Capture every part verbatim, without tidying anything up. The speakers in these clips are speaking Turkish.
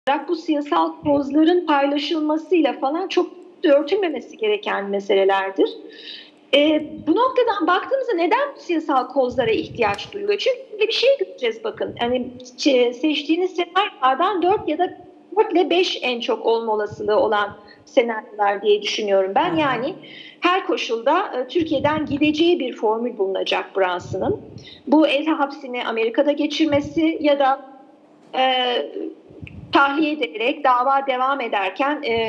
bu siyasal kozların paylaşılmasıyla falan çok örtülmemesi gereken meselelerdir. Eee, bu noktadan baktığımızda neden bu siyasal kozlara ihtiyaç duyuluyor? Çünkü bir şey göreceğiz bakın. Hani seçtiğiniz senaryolardan dört ya da dört ile beş en çok olma olasılığı olan senaryolar diye düşünüyorum ben. Yani her koşulda Türkiye'den gideceği bir formül bulunacak Brunson'ın. Bu el hapsini Amerika'da geçirmesi ya da e, tahliye edilerek dava devam ederken e,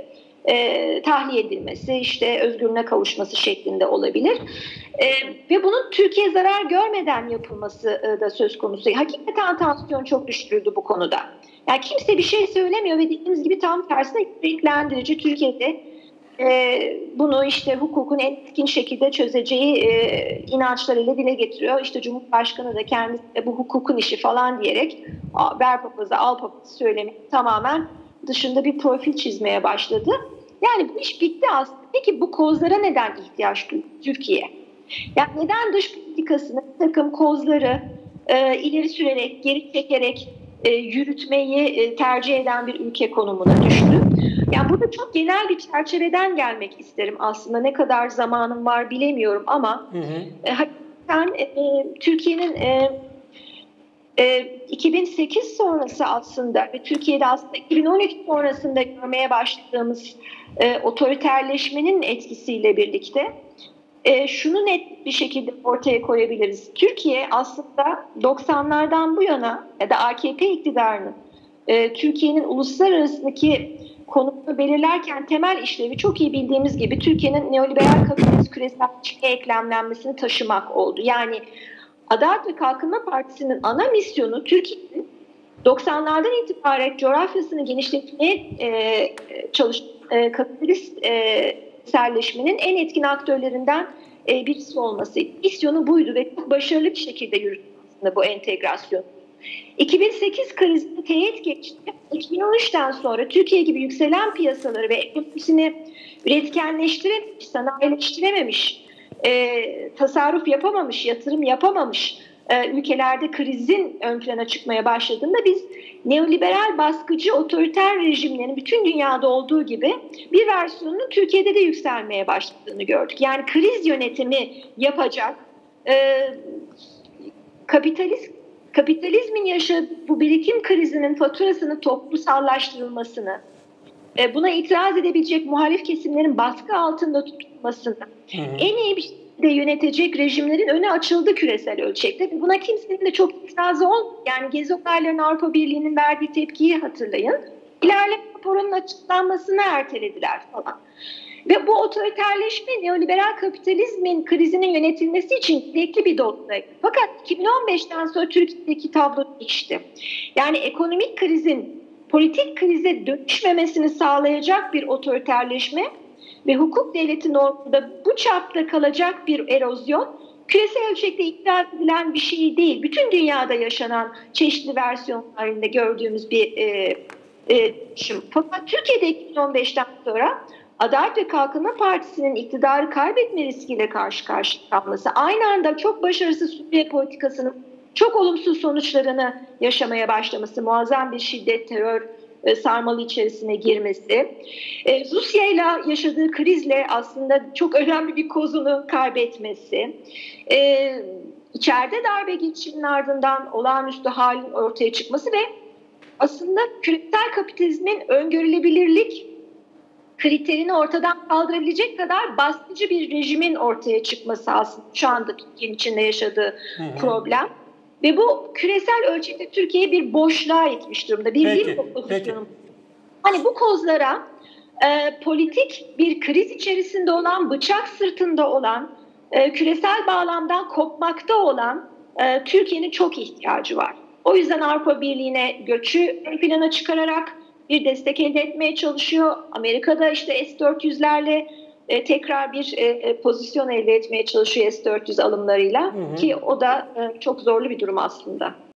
e, tahliye edilmesi, işte özgürlüğüne kavuşması şeklinde olabilir. E, ve bunun Türkiye zarar görmeden yapılması e, da söz konusu. Hakikaten tansiyon çok düşürüldü bu konuda. Yani kimse bir şey söylemiyor ve dediğimiz gibi tam tersine renklendirici Türkiye'de e, bunu işte hukukun en etkin şekilde çözeceği e, inançlarıyla dile getiriyor. İşte Cumhurbaşkanı da kendisi de bu hukukun işi falan diyerek ver papazı al papazı söylemeyi tamamen dışında bir profil çizmeye başladı. Yani bu iş bitti aslında. Peki bu kozlara neden ihtiyaç duyuyor Türkiye? Yani neden dış politikasını bir takım kozları e, ileri sürerek, geri çekerek e, yürütmeyi e, tercih eden bir ülke konumuna düştü? Yani burada çok genel bir çerçeveden gelmek isterim aslında. Ne kadar zamanım var bilemiyorum ama hı hı. E, hakikaten e, Türkiye'nin e, e, iki bin sekiz sonrası aslında ve Türkiye'de aslında iki bin on üç sonrasında görmeye başladığımız e, otoriterleşmenin etkisiyle birlikte e, şunu net bir şekilde ortaya koyabiliriz. Türkiye aslında doksanlardan bu yana ya da A K P iktidarının e, Türkiye'nin uluslararasındaki konumunu belirlerken temel işlevi çok iyi bildiğimiz gibi Türkiye'nin neoliberal kapitalist küreselleşmeye eklemlenmesini taşımak oldu. Yani Adalet ve Kalkınma Partisi'nin ana misyonu Türkiye'nin doksanlardan itibaren coğrafyasını genişletmeye e, çalışan e, kapitalist e, küreselleşmenin en etkin aktörlerinden e, birisi olması. Misyonu buydu ve çok başarılı bir şekilde yürüttü aslında bu entegrasyon. iki bin sekiz krizinde teyit geçti. iki bin on üçten sonra Türkiye gibi yükselen piyasaları ve ekonomisini üretkenleştirememiş, sanayileştirememiş, e, tasarruf yapamamış, yatırım yapamamış e, ülkelerde krizin ön plana çıkmaya başladığında biz neoliberal baskıcı otoriter rejimlerin bütün dünyada olduğu gibi bir versiyonunun Türkiye'de de yükselmeye başladığını gördük. Yani kriz yönetimi yapacak e, kapitalist kapitalizmin yaşadığı bu birikim krizinin faturasını toplumsallaştırılmasını, buna itiraz edebilecek muhalif kesimlerin baskı altında tutulmasını hı hı. en iyi bir şekilde yönetecek rejimlerin önü açıldı küresel ölçekte. Buna kimsenin de çok itirazı olmadı. Yani Gezi olaylarına Avrupa Birliği'nin verdiği tepkiyi hatırlayın. İlerleme raporunun açıklanmasını ertelediler falan. Ve bu otoriterleşme neoliberal kapitalizmin krizinin yönetilmesi için gerekli bir noktaydı. Fakat iki bin on beşten sonra Türkiye'deki tablo değişti. Yani ekonomik krizin politik krize dönüşmemesini sağlayacak bir otoriterleşme ve hukuk devleti normunda bu çapta kalacak bir erozyon küresel ölçekte iddia edilen bir şey değil. Bütün dünyada yaşanan çeşitli versiyonlarında gördüğümüz bir e, e, düşün. Fakat Türkiye'de iki bin on beşten sonra Adalet ve Kalkınma Partisi'nin iktidarı kaybetme riskiyle karşı karşıya kalması, aynı anda çok başarısız Suriye politikasının çok olumsuz sonuçlarını yaşamaya başlaması, muazzam bir şiddet, terör e, sarmalı içerisine girmesi, e, Rusya ile yaşadığı krizle aslında çok önemli bir kozunu kaybetmesi, e, içeride darbe girişiminin ardından olağanüstü halin ortaya çıkması ve aslında küresel kapitalizmin öngörülebilirlik kriterini ortadan kaldırabilecek kadar baskıcı bir rejimin ortaya çıkması aslında şu anda Türkiye'nin içinde yaşadığı hı hı. problem. Ve bu küresel ölçekte Türkiye'yi bir boşluğa itmiş durumda. Bir peki, bir pozisyonu. Hani bu kozlara e, politik bir kriz içerisinde olan, bıçak sırtında olan, e, küresel bağlamdan kopmakta olan e, Türkiye'nin çok ihtiyacı var. O yüzden Avrupa Birliği'ne göçü ön plana çıkararak bir destek elde etmeye çalışıyor. Amerika'da işte S dört yüzlerle e, tekrar bir e, pozisyon elde etmeye çalışıyor S dört yüz alımlarıyla. Hı hı. Ki o da e, çok zorlu bir durum aslında.